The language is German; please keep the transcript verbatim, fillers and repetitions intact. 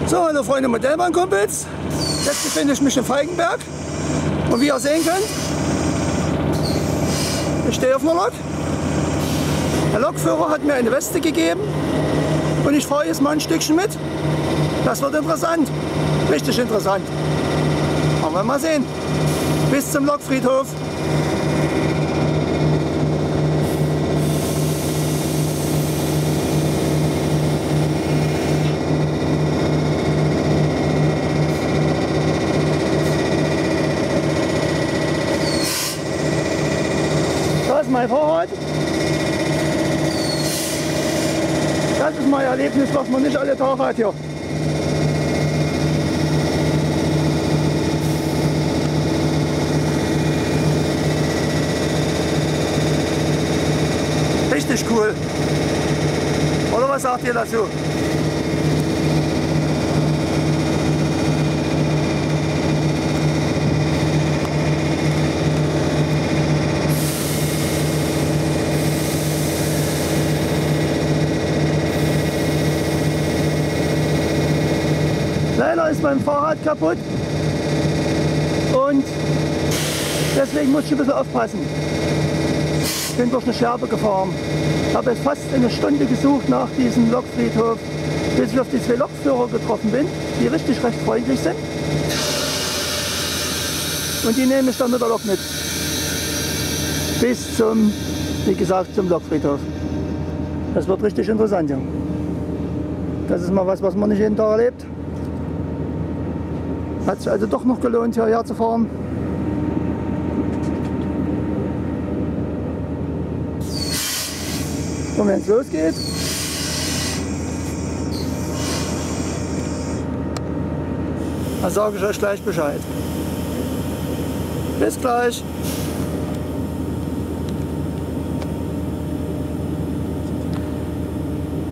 So, hallo Freunde Modellbahnkumpels, jetzt befinde ich mich in Falkenberg und wie ihr sehen könnt, ich stehe auf einer Lok. Der Lokführer hat mir eine Weste gegeben und ich fahre jetzt mal ein Stückchen mit. Das wird interessant, richtig interessant. Wollen wir mal sehen. Bis zum Lokfriedhof. Das ist mein Fahrrad. Das ist mein Erlebnis, was man nicht alle Tage hat hier. Richtig cool. Oder was sagt ihr dazu? Leider ist mein Fahrrad kaputt und deswegen muss ich ein bisschen aufpassen. Ich bin durch eine Scherbe gefahren. Ich habe jetzt fast eine Stunde gesucht nach diesem Lokfriedhof, bis ich auf die zwei Lokführer getroffen bin, die richtig recht freundlich sind. Und die nehme ich dann mit der Lok mit. Bis zum, wie gesagt, zum Lokfriedhof. Das wird richtig interessant hier. Das ist mal was, was man nicht jeden Tag erlebt. Hat sich also doch noch gelohnt, hierher zu fahren. Und wenn es losgeht, dann sage ich euch gleich Bescheid. Bis gleich.